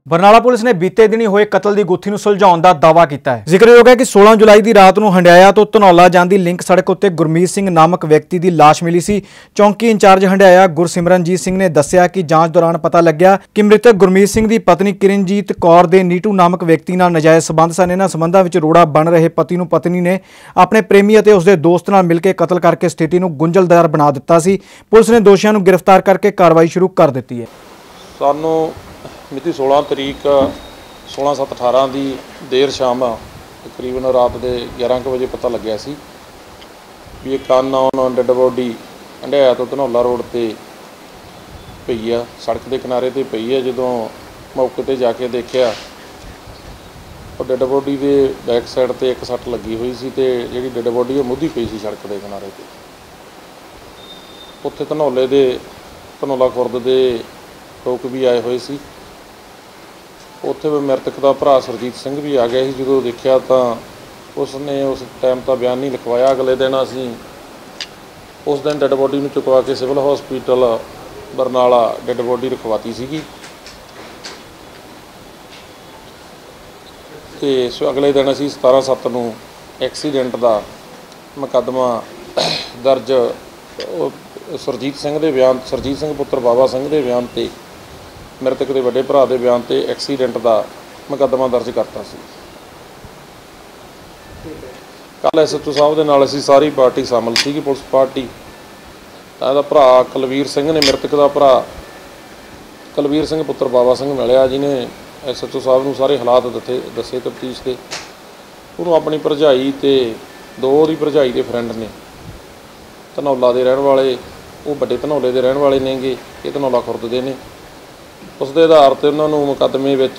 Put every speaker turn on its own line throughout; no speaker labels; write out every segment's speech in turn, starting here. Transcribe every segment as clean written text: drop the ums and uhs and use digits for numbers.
Barnala police ਨੇ ਬੀਤੇ ਦਿਨੀ ਹੋਏ ਕਤਲ ਦੀ ਗੁੱਥੀ ਨੂੰ ਸੁਲਝਾਉਣ ਦਾ ਦਾਅਵਾ ਕੀਤਾ ਹੈ। ਜ਼ਿਕਰਯੋਗ ਹੈ ਕਿ 16 ਜੁਲਾਈ ਦੀ ਰਾਤ ਨੂੰ ਹੰਡਿਆਇਆ ਤੋਂ ਧਨੌਲਾ ਜਾਂਦੀ ਲਿੰਕ ਸੜਕ ਉੱਤੇ ਗੁਰਮੀਤ ਸਿੰਘ ਨਾਮਕ ਵਿਅਕਤੀ ਦੀ ਲਾਸ਼ ਮਿਲੀ ਸੀ। ਚੌਂਕੀ ਇੰਚਾਰਜ ਹੰਡਿਆਇਆ ਗੁਰਸਿਮਰਨਜੀਤ ਸਿੰਘ ਨੇ ਦੱਸਿਆ ਕਿ ਜਾਂਚ ਦੌਰਾਨ ਪਤਾ ਲੱਗਿਆ ਕਿ ਮ੍ਰਿਤਕ ਗੁਰਮੀਤ ਸਿੰਘ ਦੀ ਪਤਨੀ ਕਿਰਨਜੀਤ ਕੌਰ ਦੇ ਨੀਟੂ ਨਾਮਕ ਵਿਅਕਤੀ ਨਾਲ ਨਾਜਾਇਜ਼ ਸਬੰਧ ਸਨ। ਇਹਨਾਂ ਸਬੰਧਾਂ ਵਿੱਚ ਰੋੜਾ ਬਣ ਰਹੇ ਪਤੀ ਨੂੰ ਪਤਨੀ ਨੇ ਆਪਣੇ ਪ੍ਰੇਮੀ ਅਤੇ ਉਸਦੇ ਦੋਸਤ ਨਾਲ ਮਿਲ ਕੇ ਕਤਲ ਕਰਕੇ ਸਥਿਤੀ ਨੂੰ ਗੁੰਝਲਦਾਰ ਬਣਾ ਦਿੱਤਾ ਸੀ। ਪੁਲਿਸ ਨੇ ਦੋਸ਼ੀਆਂ ਨੂੰ ਗ੍ਰਿਫਤਾਰ ਕਰਕੇ ਕਾਰਵਾਈ ਸ਼ੁਰੂ ਕਰ ਦਿੱਤੀ ਹੈ।
ਸਾਨੂੰ ਮਿਤੀ 16 ਤਰੀਕ 16/7/18 ਦੀ ਦੇਰ ਸ਼ਾਮ ਤਕਰੀਬਨ ਰਾਤ ਦੇ 11 ਵਜੇ ਪਤਾ ਲੱਗਿਆ ਸੀ ਵੀ ਇੱਕ ਅਨਨੋਨ ਡੈੱਡ ਬੋਡੀ ਹੰਡਿਆਇਆ ਤੋਂ ਧਨੌਲਾ ਰੋਡ ਤੇ ਪਈ ਆ, ਸੜਕ ਦੇ ਕਿਨਾਰੇ ਤੇ ਪਈ ਆ। ਜਦੋਂ ਮੌਕੇ ਤੇ ਜਾ ਕੇ ਦੇਖਿਆ ਉਹ ਡੈੱਡ ਬੋਡੀ ਦੇ ਬੈਕ ਸਾਈਡ ਤੇ ਇੱਕ ਸੱਟ ਲੱਗੀ ਹੋਈ ਸੀ ਤੇ ਜਿਹੜੀ ਡੈੱਡ ਬੋਡੀ ਉਹ ਮੁੱਧੀ ਪਈ ਸੀ ਸੜਕ ਦੇ ਕਿਨਾਰੇ ਤੇ। ਉੱਥੇ ਧਨੌਲਾ ਖੁਰਦ ਦੇ ਲੋਕ ਵੀ ਆਏ ਹੋਏ ਸੀ। ਉੱਥੇ ਮ੍ਰਿਤਕ ਦਾ ਭਰਾ ਸਰਜੀਤ ਸਿੰਘ ਵੀ ਆ ਗਿਆ ਸੀ। ਜਦੋਂ ਦੇਖਿਆ ਤਾਂ ਉਸਨੇ ਉਸ ਟਾਈਮ ਤਾਂ ਬਿਆਨ ਨਹੀਂ ਲਿਖਵਾਇਆ। ਅਗਲੇ ਦਿਨ ਅਸੀਂ ਉਸ ਦਿਨ ਡੈੱਡ ਬੋਡੀ ਨੂੰ ਚੁਕਵਾ ਕੇ civil hospital Barnala dead body ਰਖਵਾਤੀ ਸੀਗੀ ਤੇ ਅਗਲੇ ਦਿਨ ਅਸੀਂ 17/7 ਨੂੰ ਐਕਸੀਡੈਂਟ ਦਾ ਮੁਕੱਦਮਾ ਦਰਜ ਸਰਜੀਤ ਸਿੰਘ ਪੁੱਤਰ ਬਾਬਾ ਸਿੰਘ ਦੇ ਬਿਆਨ ਤੇ ਮ੍ਰਿਤਕ ਦੇ ਵੱਡੇ ਭਰਾ ਦੇ ਬਿਆਨ ਤੇ ਐਕਸੀਡੈਂਟ ਦਾ ਮੁਕੱਦਮਾ ਦਰਜ ਕਰਤਾ ਸੀ। ਕੱਲ੍ਹ ਐਸਐਚਓ ਸਾਹਿਬ ਦੇ ਨਾਲ ਅਸੀਂ ਸਾਰੀ ਪਾਰਟੀ ਸ਼ਾਮਲ ਸੀਗੀ, ਪੁਲਿਸ ਪਾਰਟੀ। ਇਹਦਾ ਭਰਾ ਕੁਲਵੀਰ ਸਿੰਘ ਨੇ, ਮ੍ਰਿਤਕ ਦਾ ਭਰਾ ਕੁਲਵੀਰ ਸਿੰਘ ਪੁੱਤਰ ਬਾਬਾ ਸਿੰਘ ਮਿਲਿਆ, ਜਿਹਨੇ ਐਸਐਚਓ ਸਾਹਿਬ ਨੂੰ ਸਾਰੇ ਹਾਲਾਤ ਦੱਸੇ ਤਫਤੀਸ਼ ਦੇ। ਉਹਨੂੰ ਆਪਣੀ ਭਰਜਾਈ ਤੇ ਦੋ ਉਹਦੀ ਭਰਜਾਈ ਦੇ ਫਰੈਂਡ ਨੇ ਧਨੌਲਾ ਦੇ ਰਹਿਣ ਵਾਲੇ, ਉਹ ਵੱਡੇ ਧਨੌਲੇ ਦੇ ਰਹਿਣ ਵਾਲੇ ਨੇਗੇ, ਇਹ ਧਨੌਲਾ ਖੁਰਦ ਦੇ ਨੇ। ਉਸ ਦੇ ਆਧਾਰ 'ਤੇ ਉਹਨਾਂ ਨੂੰ ਮੁਕੱਦਮੇ ਵਿੱਚ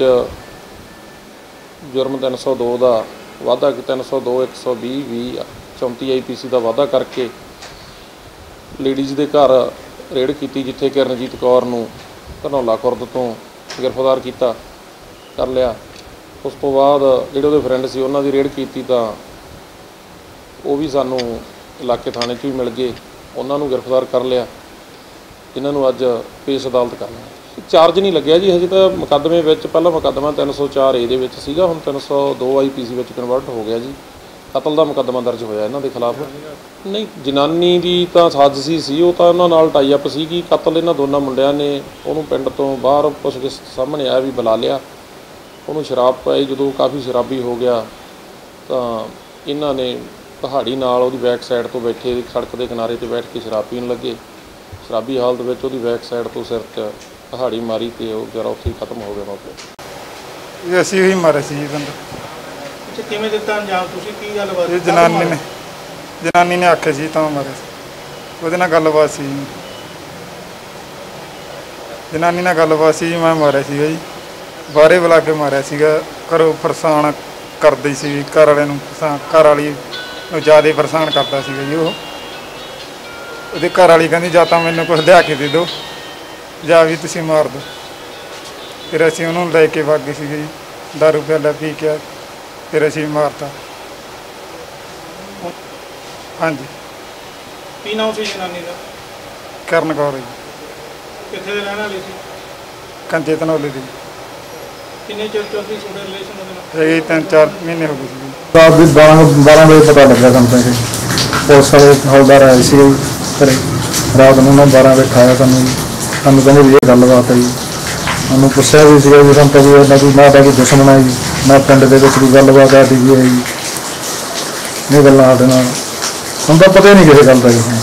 ਜੁਰਮ 302 ਦਾ ਵਾਧਾ 302 120 20 34 IPC ਦਾ ਵਾਧਾ ਕਰਕੇ ਲੇਡੀਜ਼ ਦੇ ਘਰ ਰੇਡ ਕੀਤੀ, ਜਿੱਥੇ ਕਿਰਨਜੀਤ ਕੌਰ ਨੂੰ ਧਨੌਲਾ ਖੁਰਦ ਤੋਂ ਗ੍ਰਿਫਤਾਰ ਕਰ ਲਿਆ। ਉਸ ਤੋਂ ਬਾਅਦ ਜਿਹੜੇ ਉਹਦੇ ਫਰੈਂਡ ਸੀ ਉਹਨਾਂ ਦੀ ਰੇਡ ਕੀਤੀ ਤਾਂ ਉਹ ਵੀ ਸਾਨੂੰ ਇਲਾਕੇ ਥਾਣੇ 'ਚ ਵੀ ਮਿਲ ਗਏ, ਉਹਨਾਂ ਨੂੰ ਗ੍ਰਿਫਤਾਰ ਕਰ ਲਿਆ। ਇਹਨਾਂ ਨੂੰ ਅੱਜ ਪੇਸ਼ ਅਦਾਲਤ ਕਰਨਾ। ਚਾਰਜ ਨਹੀਂ ਲੱਗਿਆ ਜੀ ਹਜੇ ਤਾਂ ਮੁਕੱਦਮੇ ਵਿੱਚ। ਪਹਿਲਾਂ ਮੁਕੱਦਮਾ 304A ਦੇ ਵਿੱਚ ਸੀਗਾ, ਹੁਣ 302 IPC ਵਿੱਚ ਕਨਵਰਟ ਹੋ ਗਿਆ ਜੀ। ਕਤਲ ਦਾ ਮੁਕੱਦਮਾ ਦਰਜ ਹੋਇਆ ਇਹਨਾਂ ਦੇ ਖਿਲਾਫ। ਨਹੀਂ, ਜਨਾਨੀ ਦੀ ਤਾਂ ਸਾਜ਼ਿਸ਼ ਸੀ, ਉਹ ਤਾਂ ਉਹਨਾਂ ਨਾਲ ਟਾਈ ਅਪ ਸੀਗੀ। ਕਤਲ ਇਹਨਾਂ ਦੋਨਾਂ ਮੁੰਡਿਆਂ ਨੇ ਉਹਨੂੰ ਪਿੰਡ ਤੋਂ ਬਾਹਰ ਪੁੱਛਗਿੱਛ ਸਾਹਮਣੇ ਆਇਆ ਵੀ ਬੁਲਾ ਲਿਆ। ਉਹਨੂੰ ਸ਼ਰਾਬ ਪਾਈ, ਜਦੋਂ ਕਾਫੀ ਸ਼ਰਾਬੀ ਹੋ ਗਿਆ ਤਾਂ ਇਹਨਾਂ ਨੇ ਪਹਾੜੀ ਨਾਲ ਉਹਦੀ ਬੈਕ ਸਾਈਡ ਤੋਂ ਬੈਠੇ ਸੜਕ ਦੇ ਕਿਨਾਰੇ 'ਤੇ ਬੈਠ ਕੇ ਸ਼ਰਾਬ ਪੀਣ ਲੱਗੇ। ਸ਼ਰਾਬੀ ਹਾਲਤ ਵਿੱਚ ਉਹਦੀ ਬੈਕ ਸਾਈਡ ਤੋਂ ਸਿਰ 'ਚ ਪਹਾੜੀ ਮਾਰੀ ਤੇ ਉਹ ਜਰਾ ਉੱਥੇ ਖਤਮ ਹੋ ਗਿਆ ਮੌਕੇ।
ਅਸੀਂ ਹੀ ਮਾਰੇ ਸੀ ਜੀ ਬੰਦਾ।
ਅੱਛਾ, ਕਿਵੇਂ ਦਿੱਤਾ ਅੰਜਾਮ? ਤੁਸੀਂ ਕੀ ਗੱਲਬਾਤ?
ਇਹ ਜਨਾਨੀ ਨੇ ਆਖਿਆ ਸੀ ਤਾਂ ਮਾਰੇ ਸੀ। ਉਹਦੇ ਨਾਲ ਗੱਲਬਾਤ ਸੀ, ਜਨਾਨੀ ਨਾਲ ਗੱਲਬਾਤ ਸੀ ਜੀ। ਮੈਂ ਮਾਰਿਆ ਸੀਗਾ ਜੀ, ਬਾਹਰੇ ਬੁਲਾ ਕੇ ਮਾਰਿਆ ਸੀਗਾ। ਘਰੋਂ ਪਰੇਸ਼ਾਨ ਕਰਦੀ ਸੀ, ਘਰ ਵਾਲਿਆਂ ਨੂੰ ਘਰ ਵਾਲੀ ਨੂੰ ਜ਼ਿਆਦਾ ਪਰੇਸ਼ਾਨ ਕਰਦਾ ਸੀਗਾ ਜੀ। ਉਹਦੇ ਘਰ ਵਾਲੀ ਕਹਿੰਦੀ ਜਾਂ ਤਾਂ ਮੈਨੂੰ ਕੁਛ ਲਿਆ ਕੇ ਦੇ ਦਿਓ ਜਾਂ ਵੀ ਤੁਸੀਂ ਮਾਰ ਦਿਓ। ਫਿਰ ਅਸੀਂ ਉਹਨੂੰ ਲੈ ਕੇ ਵਗ ਗਏ ਸੀਗੇ ਜੀ, ਦਾਰੂ ਪਿਆਲਾ ਪੀ ਕੇ ਫਿਰ ਅਸੀਂ ਮਾਰਤਾ। ਹਾਂਜੀ।
ਕੀ ਨਾਮ ਸੀ ਜਨਾਨੀ ਦਾ?
ਕਰਨ ਕੌਰ ਜੀ।
ਕਿੱਥੇ ਦੇ ਰਹਿਣ ਵਾਲੀ ਸੀ?
ਕੰਜੇ ਧਨੌਲੇ ਦੀ।
ਕਿੰਨੇ ਚਿਰ ਤੋਂ ਸੀ ਤੁਹਾਡੇ ਰਿਲੇਸ਼ਨ ਉਹਦੇ ਨਾਲ?
ਇਹ 3-4 ਮਹੀਨੇ ਹੋ ਗਏ ਸੀ।
ਰਾਤ ਦੇ 12 ਵਜੇ ਪਤਾ ਲੱਗਾ ਸਾਨੂੰ ਤਾਂ। ਪੁਲਿਸ ਵਾਲੇ ਹੌਲਦਾਰ ਆਏ ਸੀ ਘਰੇ ਰਾਤ ਨੂੰ, ਉਹਨਾਂ 12 ਵਜੇ ਖਾਇਆ ਸਾਨੂੰ ਕਹਿੰਦੇ ਵੀ ਇਹ ਗੱਲਬਾਤ ਹੈ ਜੀ। ਉਹਨੂੰ ਪੁੱਛਿਆ ਵੀ ਸੀਗਾ ਵੀ ਸਾਨੂੰ ਤਾਂ ਵੀ ਇਹਨਾਂ ਦੀ ਨਾ ਤਾਂ ਕੋਈ ਦੁਸ਼ਮਣ ਹੈ ਜੀ, ਨਾ ਪਿੰਡ ਦੇ ਵਿੱਚ ਕੋਈ ਗੱਲਬਾਤ ਆਦੀ ਵੀ ਹੈ ਜੀ। ਇਹ ਗੱਲਾਂ ਸਾਡੇ ਨਾਲ ਹੁਣ ਤਾਂ ਪਤਾ ਹੀ ਨਹੀਂ ਕਿਸੇ ਗੱਲ ਦਾ ਜੀ।